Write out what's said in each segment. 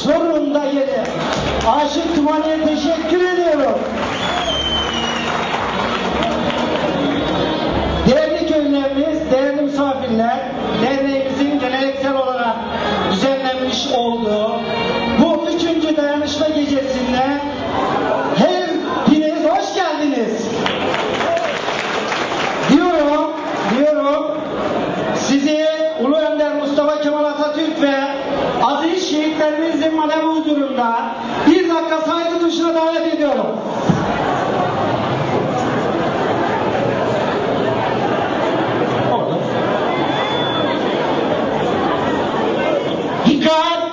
Sorun'da yeri. Aşık Tümani'ye teşekkür ediyorum. Değerli köylülerimiz, değerli misafirler, derneğimizin geleneksel olarak düzenlenmiş olduğu bu 3. dayanışma gecesinde hepiniz hoş geldiniz. Diyorum, sizi Ulu Önder Mustafa Kemal Atatürk ve aziz şehitlerimizin manevi huzurunda bir dakika saygı duruşuna davet ediyorum. Dikkat!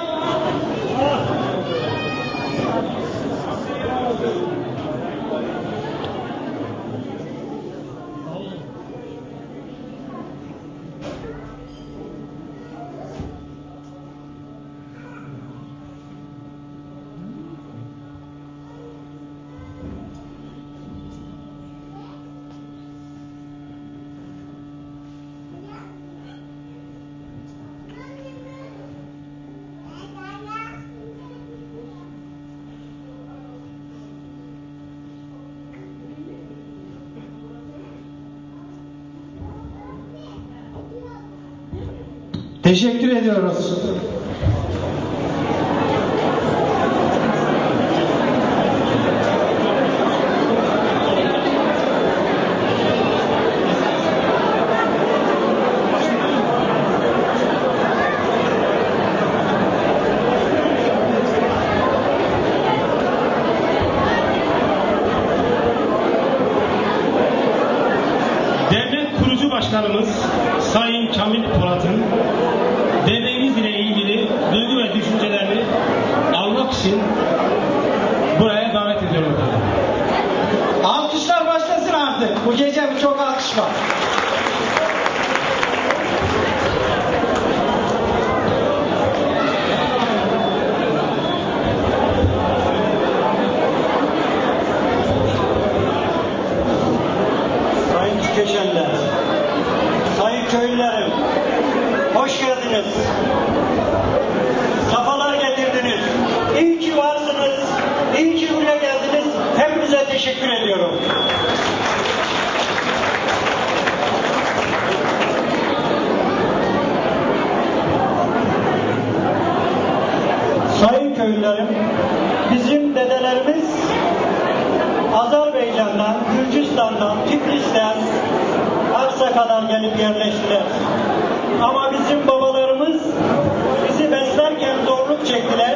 Teşekkür ediyoruz. Dernek kurucu başkanımız Sayın Kamil Polat'ın derneğimiz ile ilgili duygu ve düşüncelerini almak için buraya davet ediyorum. Alkışlar başlasın artık. Bu gece çok alkış var. Sayın tükeşenler, sayın köylülerim, hoş geldiniz. Safalar getirdiniz. İyi ki varsınız, iyi ki buraya geldiniz. Hepinize teşekkür ediyorum. Sayın köylülerim, bizim dedelerimiz Azerbaycan'dan, Gürcistan'dan, Tiflis'ten Aksa'ya kadar gelip yerleştiler. Ama bizim babalarımız bizi beslerken zorluk çektiler.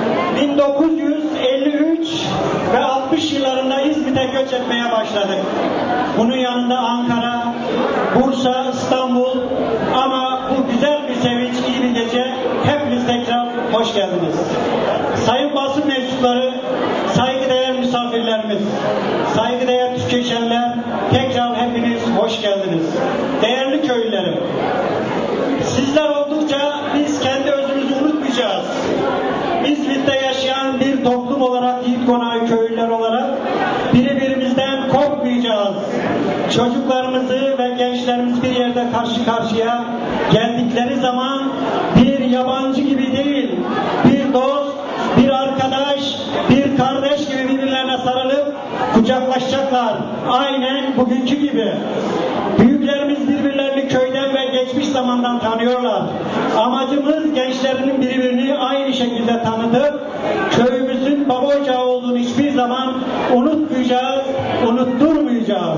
1953 ve 60 yıllarında İzmit'e göç etmeye başladık. Bunun yanında Ankara, Bursa, İstanbul, ama bu güzel bir sevinç, iyi bir gece. Hepiniz tekrar hoş geldiniz. Sayın basın mensupları, saygıdeğer misafirlerimiz, saygıdeğer tükeşenler, tekrar hepiniz hoş geldiniz. Değerli köylülerim, sizler oldukça biz kendi özümüzü unutmayacağız. İzmit'te yaşayan bir toplum olarak, Yiğit Konağı köylüler olarak birbirimizden kopmayacağız. Çocuklarımızı ve gençlerimiz bir yerde karşı karşıya geldikleri zaman bir yabancı gibi değil, bir dost, bir arkadaş, bir kardeş gibi birbirlerine sarılıp kucaklaşacaklar. Aynen bugünkü gibi. Büyüklerimiz birbirlerini köyden ve geçmiş zamandan tanıyorlar. Amacımız gençlerinin birbirini aynı şekilde tanıtıp köyümüzün baba ocağı olduğunu hiçbir zaman unutmayacağız, unutturmayacağız.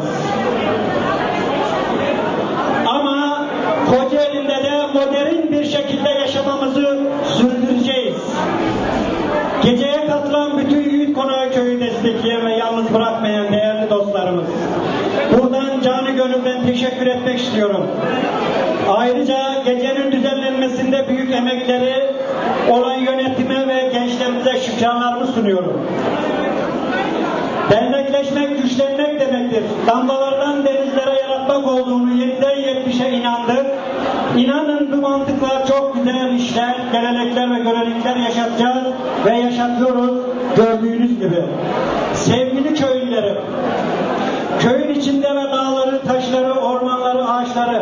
Ama Kocaeli'nde de modern bir şekilde yaşamamızı sürdüreceğiz. Geceye katılan bütün Yiğit Konağı köyü destekleyen ve yalnız bırakmayan değerli dostlarımız, buradan canı gönülden teşekkür etmek istiyorum. Ayrıca gecenin düzenlenmesinde büyük emekleri olan yönetime ve gençlerimize şükranlarımı sunuyorum. Dernekleşmek, güçlenmek demektir. Damlalardan denizlere yaratmak olduğunu 7'den 70'e inandık. İnanın bu mantıkla çok güzel işler, gelenekler ve görenekler yaşatacağız ve yaşatıyoruz gördüğünüz gibi. Sevgili köylülerim, köyün içinde ve dağları, taşları, ormanları, ağaçları,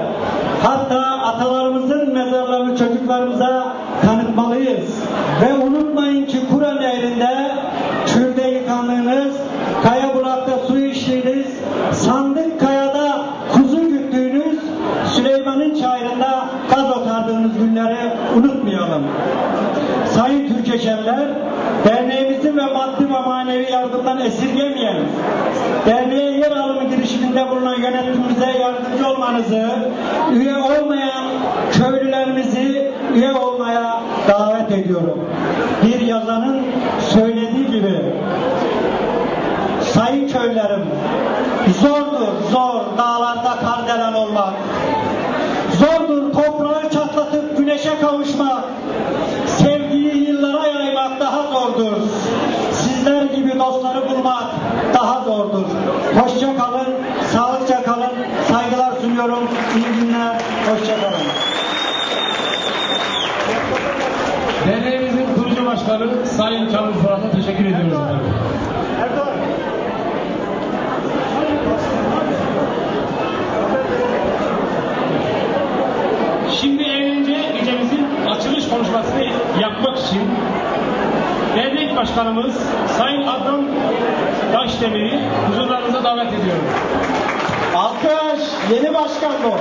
hatta atalarımızın mezarlarını çocuklarımıza tanıtmalıyız. Ve unutmayın ki köylerinde Kürde yıkandığınız, Kayabulak'ta su içtiğiniz, Sandıkkaya'da kuzu güttüğünüz, Süleyman'ın çayırında gaz otardığınız günleri unutmayalım. Sayın Türkeşenler, derneğimizin ve maddi ve manevi yardımdan esirgemeyelim. Derneğe yer alımı girişiminde bulunan yönetimimize yardımcı olmanızı, üye olmayan köylülerimizi üye olmaya davet ediyorum. Bir yazanın söylediği gibi, sayın köylerim, zor dağlarda kardelen olmak, zordur toprağı çatlatıp güneşe kavuşmak, sevgiyi yıllara yaymak daha zordur. Sizler gibi dostları bulmak daha zordur. Hoşça kalın, sağlıkça kalın, saygılar sunuyorum. İyi günler, hoşça kalın. Derneğimizin kurucu başkanı Sayın Kamil Polat'a teşekkür ediyoruz efendim. Şimdi eğlence gecemizin açılış konuşmasını yapmak için dernek başkanımız Sayın Adnan Taşdemir'i huzurlarınıza davet ediyorum. Alkış, yeni başkan bu.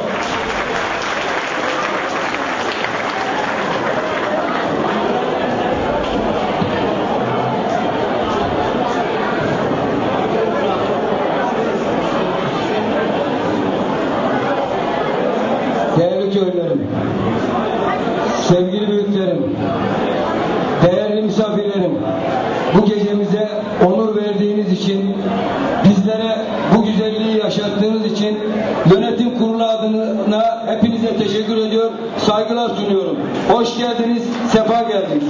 Değerli köylerim, sevgili büyüklerim, değerli misafirlerim, bu gecemize onur verdiğiniz için, bizlere bu güzelliği yaşattığınız için yönetim kurulu adına hepinize teşekkür ediyor, saygılar sunuyorum. Hoş geldiniz, sefa geldiniz.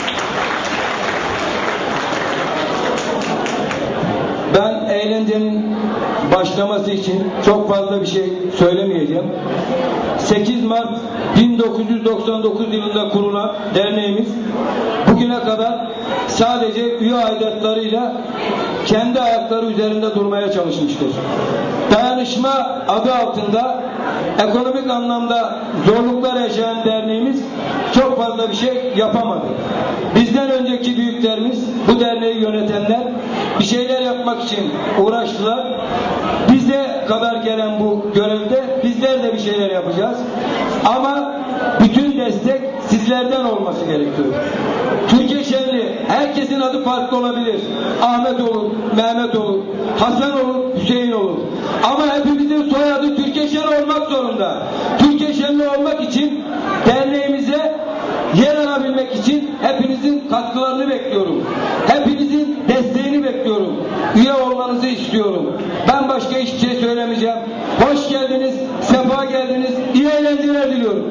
Ben eğlencenin başlaması için çok fazla bir şey söylemeyeceğim. 8 Mart 1999 yılında kurulan derneğimiz bugüne kadar sadece üye aidatlarıyla kendi ayakları üzerinde durmaya çalışmıştır. Dayanışma adı altında ekonomik anlamda zorluklar yaşayan derneğimiz çok fazla bir şey yapamadı. Bizden önceki büyüklerimiz, bu derneği yönetenler bir şeyler yapmak için uğraştılar. Bize kadar gelen bu görevde bizler de bir şeyler yapacağız. Ama bütün destek sizlerden olması gerekiyor. Türkeşenli, herkesin adı farklı olabilir. Ahmet olur, Mehmet olur, Hasan olur, Hüseyin olur. Ama hepimizin soyadı Türkeşen olmak zorunda. Türkeşenli olmak için derneğimize yer alabilmek için hepinizin katkılarını bekliyorum. Hepinizin desteğini bekliyorum. Üye olmanızı istiyorum. Ben başka hiçbir şey söylemeyeceğim. Hoş geldiniz, sefa geldiniz. İyi eğlenceler diliyorum.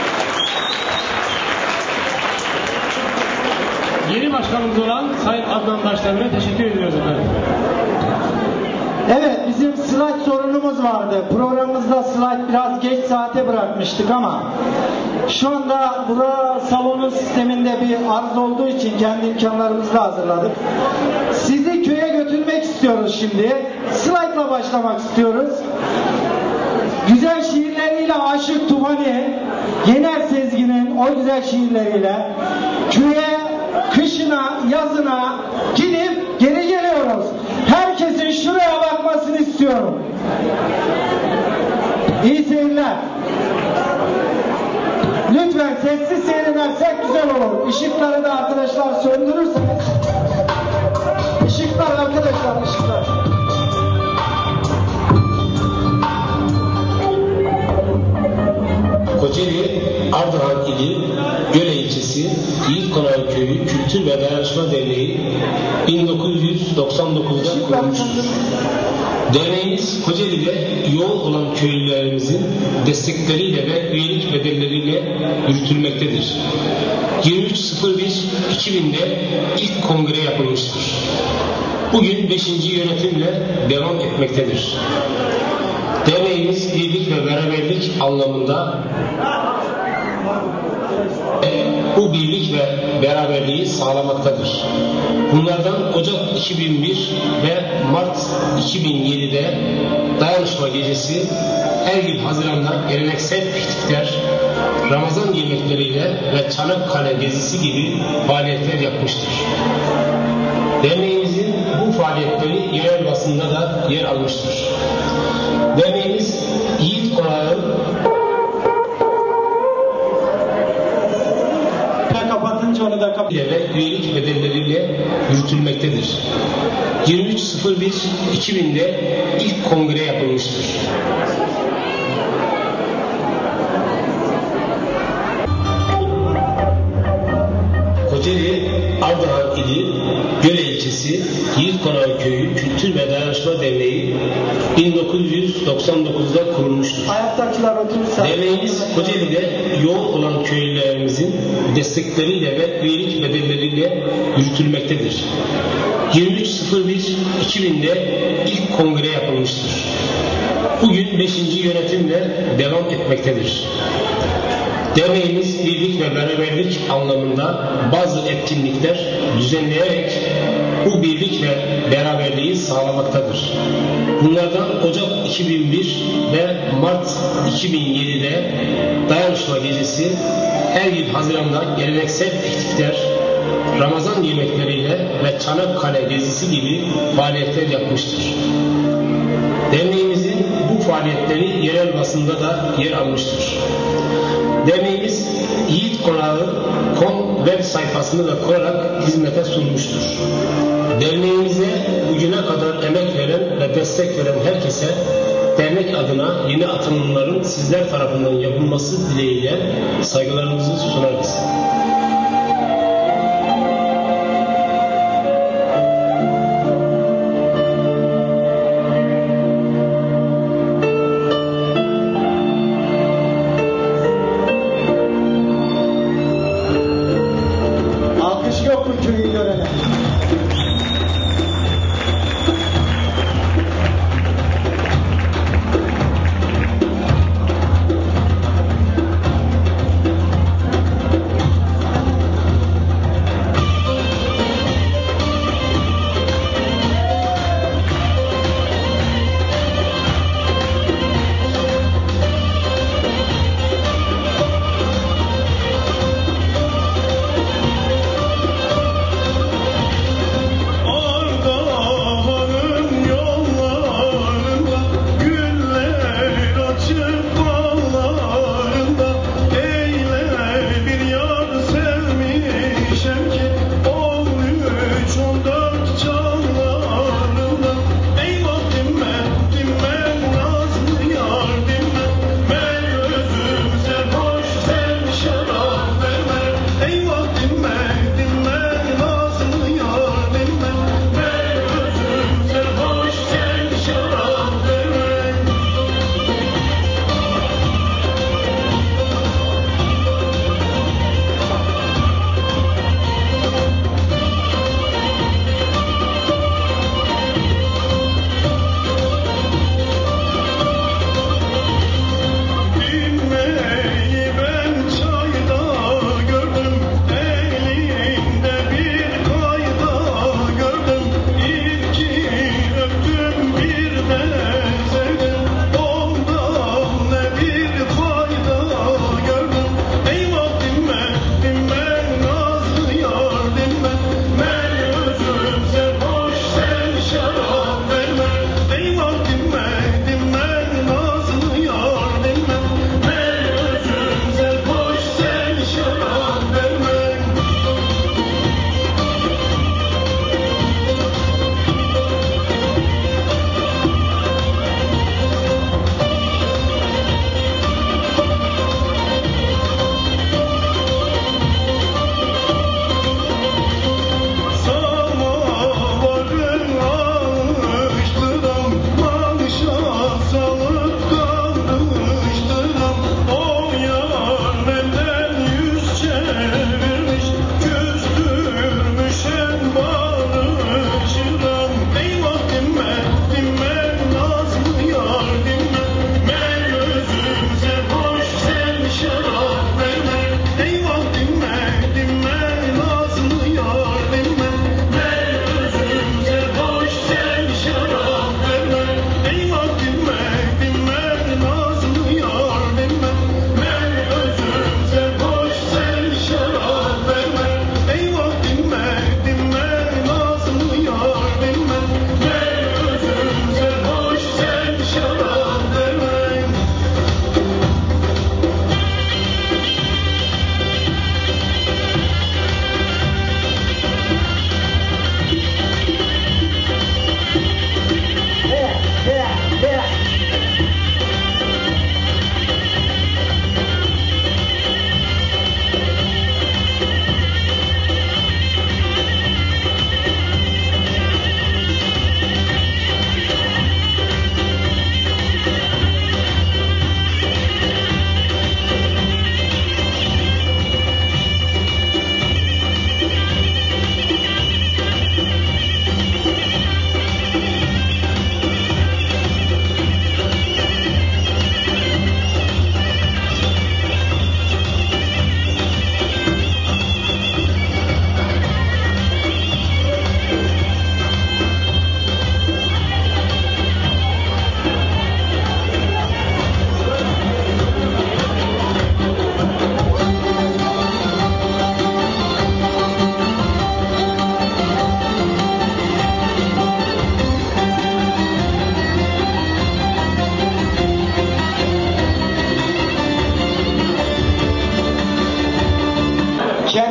Yeni başkanımız olan Sayın Adnan Taşdemir'e teşekkür ediyoruz efendim. Evet, bizim slide sorunumuz vardı. Programımızda slide biraz geç saate bırakmıştık ama şu anda burada salonun sisteminde bir arız olduğu için kendi imkanlarımızla hazırladık. Sizi köye götürmek istiyoruz şimdi. Slide'la başlamak istiyoruz. Güzel şiirleriyle Aşık Tufani, Yener Sezgin'in o güzel şiirleriyle köye, kışına, yazına gidip geri geliyoruz. Herkesin şuraya bakmasını istiyorum. İyi seyirler. Lütfen sessiz seyredersek güzel olur. Işıkları da arkadaşlar söndürürseniz. Işıklar arkadaşlar, ışıklar. Kocaeli, Ardahan ili Göle ilçesi Yiğitkonak Köyü Kültür ve Dayanışma Derneği 1999'da kurulmuştur. Derneğimiz Kocaeli'de yoğun olan köylülerimizin destekleriyle ve üyelik bedelleriyle yürütülmektedir. 23.01.2000'de ilk kongre yapılmıştır. Bugün 5. yönetimle devam etmektedir. Derneğimiz birlik ve beraberlik anlamında bu birlik ve beraberliği sağlamaktadır. Bunlardan Ocak 2001 ve Mart 2007'de Dayanışma Gecesi, her yıl Haziran'da geleneksel piknikler, Ramazan yemekleriyle ve Çanakkale gezisi gibi faaliyetler yapmıştır. Derneğimizin bu faaliyetleri yerel basında da yer almıştır. Derneğimiz Yiğit Konağı kapatınca onu da kapat. ve üyelik bedelleriyle yürütülmektedir. 23.01.2000'de ilk kongre yapılmıştır. Kocaeli, Ardahan ili, Göle ilçesi, Yiğit Konağı Köyü Kültür ve Dayanışma Derneği 1999'da kurulmuştur. Ayaktakiler oturursa. Derneğimiz Kocaeli'de yoğun olan köylülerimizin destekleriyle ve üyelik bedelleriyle yürütülmektedir. 23.01.2000'de ilk kongre yapılmıştır. Bugün 5. yönetimle devam etmektedir. Derneğimiz birlik ve beraberlik anlamında bazı etkinlikler düzenleyerek bu birlik ve beraberliği sağlamaktadır. Bunlardan Ocak 2001 ve Mart 2007'de Dayanışma Gecesi, her yıl Haziran'da geleneksel piknikler, Ramazan yemekleriyle ve Çanakkale gezisi gibi faaliyetler yapmıştır. Derneğimizin bu faaliyetleri yerel basında da yer almıştır. Derneğimiz Yiğit Konağı.com web sayfasını da kurarak hizmete sunmuştur. Derneğimize bugüne kadar emek veren ve destek veren herkese dernek adına yeni atılımların sizler tarafından yapılması dileğiyle saygılarımızı sunarız. Alkış yok mu köyü görene?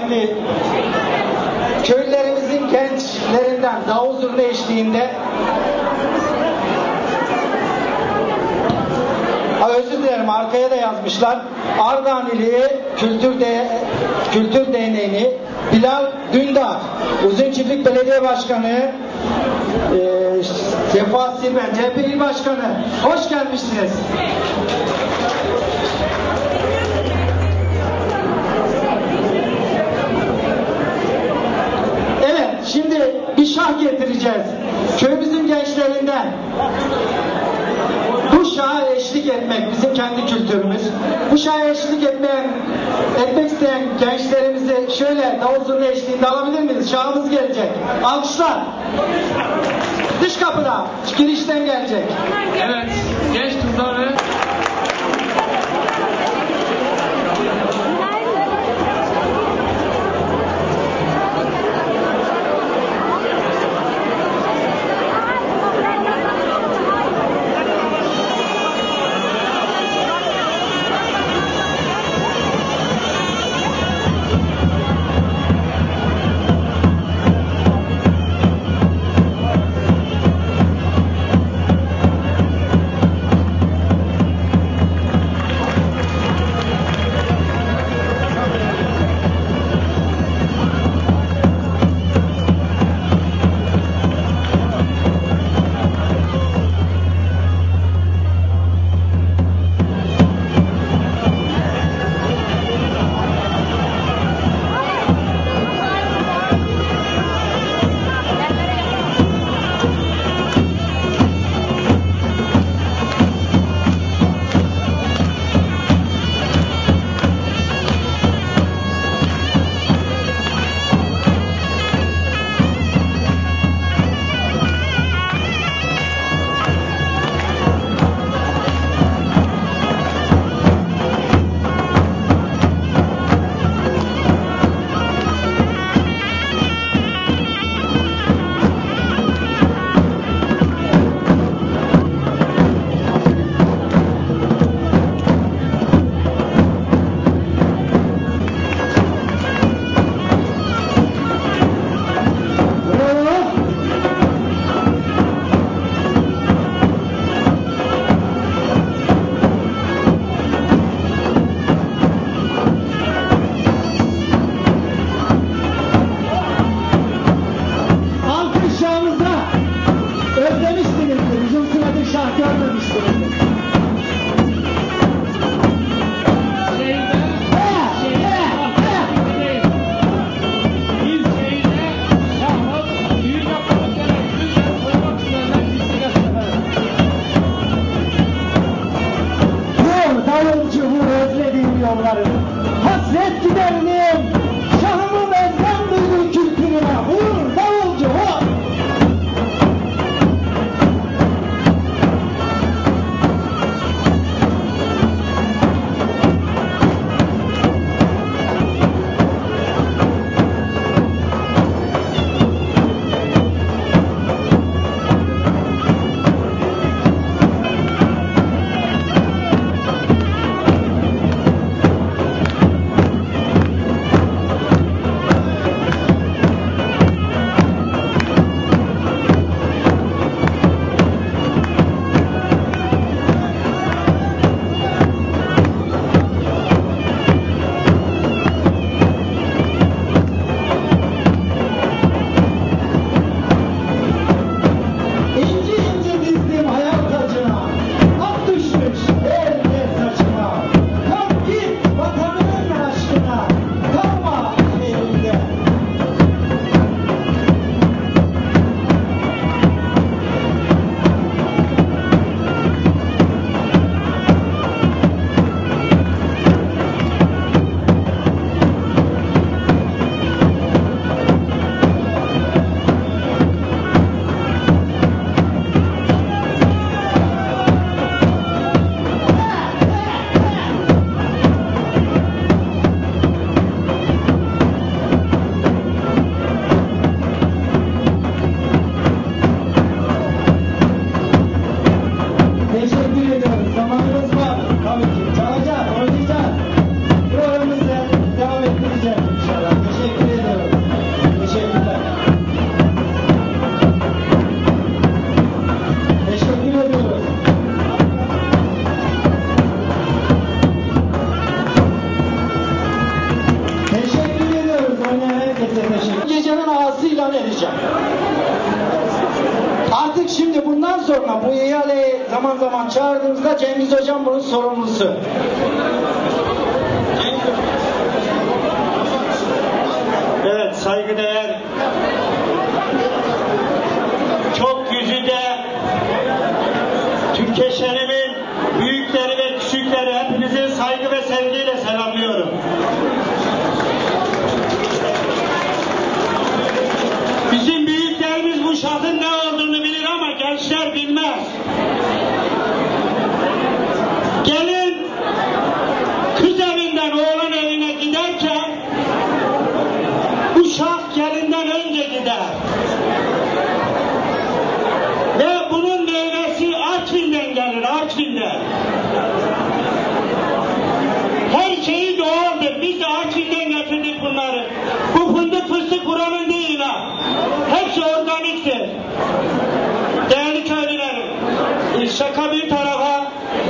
kıymetli köylerimizin gençlerinden davul zurna eşliğinde özür dilerim, arkaya da yazmışlar. Ardahan İli Kültür Derneği'ni Bilal Dündar, Uzunçiftlik Belediye Başkanı Sefa Silben, CHP İl Başkanı, hoş gelmişsiniz. Evet, şimdi bir şah getireceğiz. Köyümüzün gençlerinden. Bu şaha eşlik etmek bizim kendi kültürümüz. Bu şaha eşlik etmek isteyen gençlerimizi şöyle davul zurna eşliğinde alabilir miyiz? Şahımız gelecek. Alkışlar. Dış kapıda, girişten gelecek. Evet, genç kızları Size teşekkür. Gecenin ağası ilan edeceğim. Artık şimdi bundan sonra bu ihaleyi zaman zaman çağırdığımızda Cengiz Hocam bunun sorumlusu. Evet, saygıdeğer çok güzide Türkeşenimin büyükleri ve küçükleri hepinizi saygı ve sevgiyle selamlıyorum. Bizim büyüklerimiz bu şahın ne olduğunu bilir ama gençler bilmez. Gelin kız evinden oğlan evine giderken bu şah gelinden önce gider. Ve bunun meyvesi Artvin'den gelir, Artvin'den. Her şeyi doğaldır. Biz de Artvin'den getirdik bunları. Bu fındık fıstık buranın değil ha. Hepsi organiktir. Değerli köylülerim, şaka bir tarafa,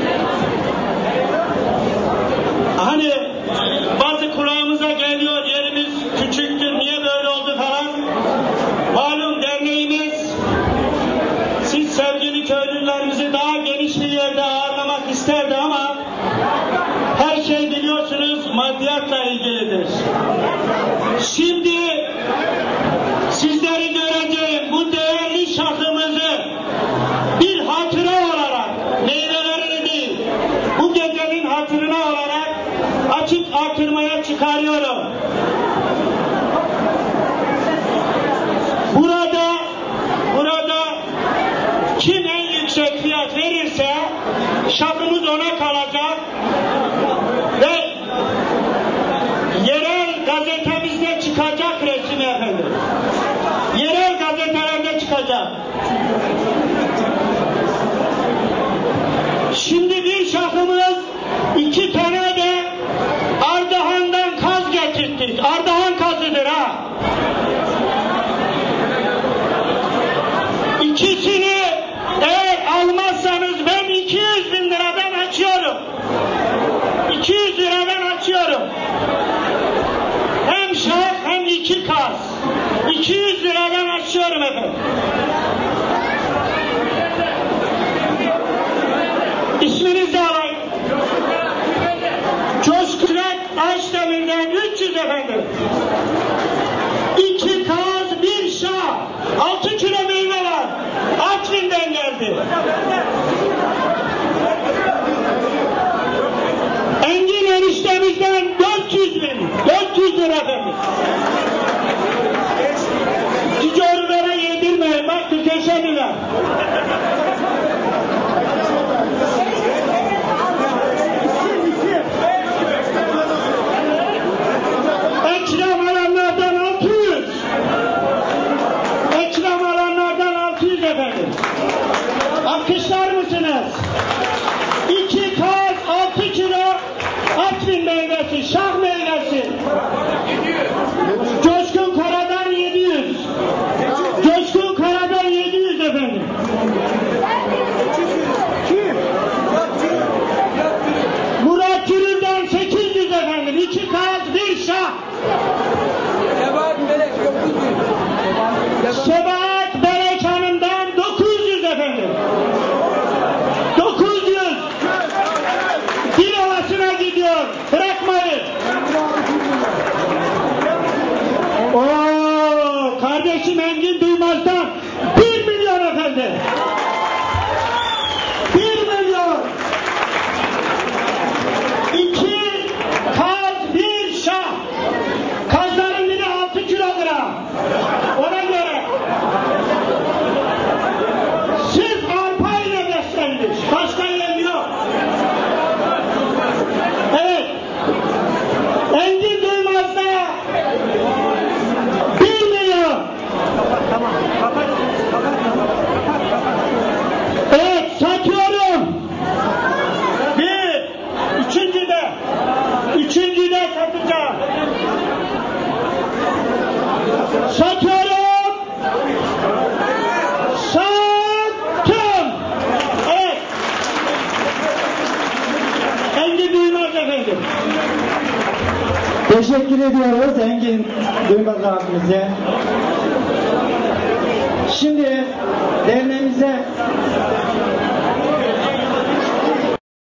hani bazı kulağımıza geliyor, yerimiz küçüktür, niye böyle oldu falan. Malum derneğimiz, siz sevgili köylülerimizi daha geniş bir yerde ağırlamak isterdi ama her şey biliyorsunuz maddiyatla ilgilidir. Şimdi sizleri göreceğim bu değerli şahımızı bir hatıra olarak, meyvelerini değil, bu gecenin hatırına olarak açık artırmaya çıkarıyorum. Burada kim en yüksek fiyat verirse şahımız ona kalacak ve yerel gazetemizde çıkacak resim efendim. Yerel gazetelerde çıkacak. Şimdi bir şahımız 2 tane de Ardahan'dan kaz getirdik. Ardahan kazıdır ha. İkisini eğer almazsanız ben 200 bin liradan açıyorum. 200 liradan açıyorum. Hem şah hem 2 kaz. 200 liradan açıyorum efendim. İsminizi de alayım. Coşkurak Aşdemir'den 300 efendim. 2 kaz, 1 şah. 6 kilo meyve var. Artvin'den geldi. Engin eniştemizden 400 bin. 400 lira efendim. Ticarilere yedirmeyin. Bak Türkeşeniler. Ekrem alanlardan 600. Ekrem alanlardan 600 efendim. Alkışlar mısınız? 2 kaz 6 kilo Artvin meyvesi, şah meyvesi. Coşkun Kara'dan 700. Coşkun Kara'dan 700 efendim. Murat Gürül'den 800 efendim. 2 kaz 1 şah. Sebahat Berek Hanım'dan 900 efendim. 900. Dilovası'na gidiyor. Bırakmayın. Oo, kardeşim Engin Duymaz'dan 1 milyon efendim. 1 milyon. 2 kaz 1 şah. Kazların biri 6 kilogram. Ona göre sırf arpa ile beslenmiş. Başka yem yok. Evet. Engin Duymaz'da 1 milyon. Evet, satıyorum. Üçüncüde satacağım. Satıyorum. Sattım. Evet. Engin Duymaz efendim. Teşekkür ediyoruz Engin Duymaz abimize. Şimdi derneğimize